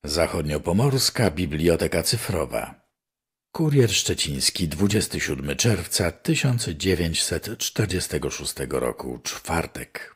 Zachodniopomorska Biblioteka Cyfrowa. Kurier Szczeciński, 27 czerwca 1946 roku, czwartek.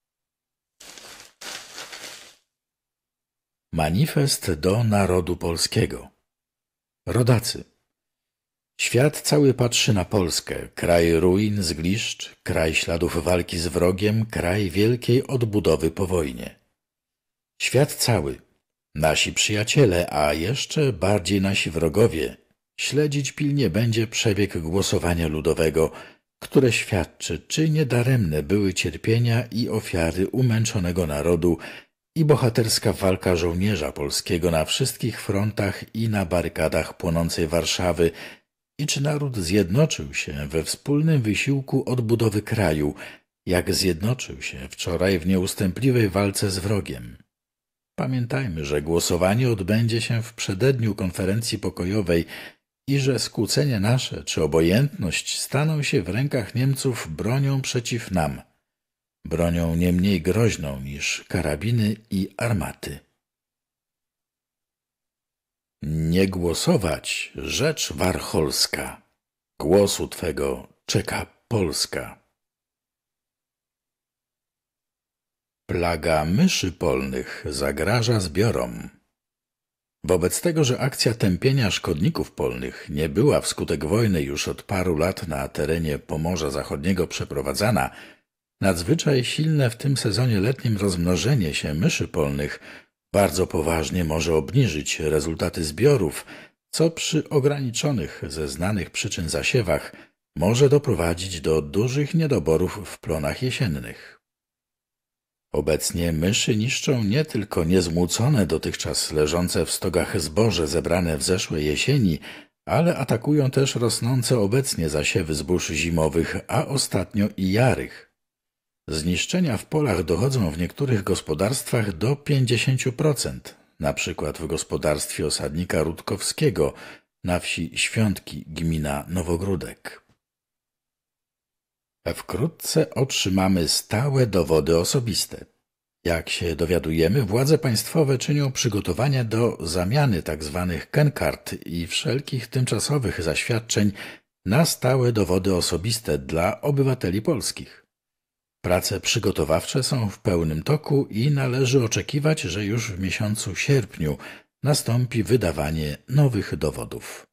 Manifest do narodu polskiego. Rodacy. Świat cały patrzy na Polskę, kraj ruin, zgliszcz, kraj śladów walki z wrogiem, kraj wielkiej odbudowy po wojnie. Świat cały, nasi przyjaciele, a jeszcze bardziej nasi wrogowie, śledzić pilnie będzie przebieg głosowania ludowego, które świadczy, czy niedaremne były cierpienia i ofiary umęczonego narodu i bohaterska walka żołnierza polskiego na wszystkich frontach i na barykadach płonącej Warszawy, i czy naród zjednoczył się we wspólnym wysiłku odbudowy kraju, jak zjednoczył się wczoraj w nieustępliwej walce z wrogiem. Pamiętajmy, że głosowanie odbędzie się w przededniu konferencji pokojowej i że skłócenie nasze czy obojętność staną się w rękach Niemców bronią przeciw nam, bronią nie mniej groźną niż karabiny i armaty. Nie głosować, rzecz warcholska. Głosu Twego czeka Polska. Plaga myszy polnych zagraża zbiorom. Wobec tego, że akcja tępienia szkodników polnych nie była wskutek wojny już od paru lat na terenie Pomorza Zachodniego przeprowadzana, nadzwyczaj silne w tym sezonie letnim rozmnożenie się myszy polnych bardzo poważnie może obniżyć rezultaty zbiorów, co przy ograniczonych ze znanych przyczyn zasiewach może doprowadzić do dużych niedoborów w plonach jesiennych. Obecnie myszy niszczą nie tylko niezmłócone dotychczas leżące w stogach zboże zebrane w zeszłej jesieni, ale atakują też rosnące obecnie zasiewy zbóż zimowych, a ostatnio i jarych. Zniszczenia w polach dochodzą w niektórych gospodarstwach do 50%, na przykład w gospodarstwie osadnika Rutkowskiego na wsi Świątki, gmina Nowogródek. Wkrótce otrzymamy stałe dowody osobiste. Jak się dowiadujemy, władze państwowe czynią przygotowania do zamiany tzw. kenkart i wszelkich tymczasowych zaświadczeń na stałe dowody osobiste dla obywateli polskich. Prace przygotowawcze są w pełnym toku i należy oczekiwać, że już w miesiącu sierpniu nastąpi wydawanie nowych dowodów.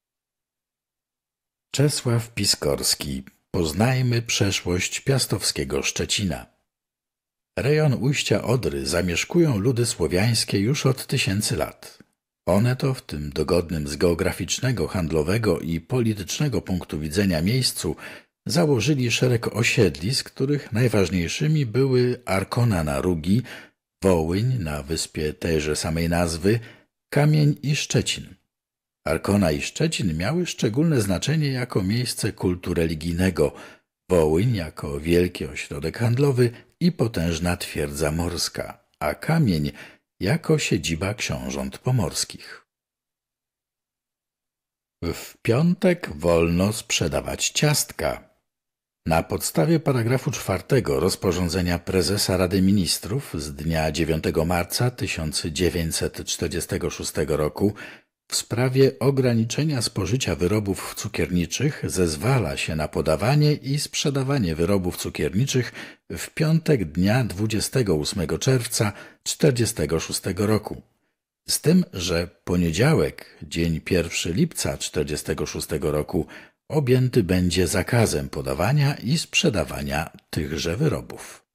Czesław Piskorski. Poznajmy przeszłość piastowskiego Szczecina. Rejon ujścia Odry zamieszkują ludy słowiańskie już od tysięcy lat. One to w tym dogodnym z geograficznego, handlowego i politycznego punktu widzenia miejscu założyli szereg osiedli, z których najważniejszymi były Arkona na Rugi, Wołyń na wyspie tejże samej nazwy, Kamień i Szczecin. Arkona i Szczecin miały szczególne znaczenie jako miejsce kultu religijnego, Wołyń jako wielki ośrodek handlowy i potężna twierdza morska, a Kamień jako siedziba książąt pomorskich. W piątek wolno sprzedawać ciastka. Na podstawie paragrafu 4 rozporządzenia prezesa Rady Ministrów z dnia 9 marca 1946 roku w sprawie ograniczenia spożycia wyrobów cukierniczych zezwala się na podawanie i sprzedawanie wyrobów cukierniczych w piątek dnia 28 czerwca 1946 roku. Z tym, że poniedziałek, dzień 1 lipca 1946 roku, objęty będzie zakazem podawania i sprzedawania tychże wyrobów.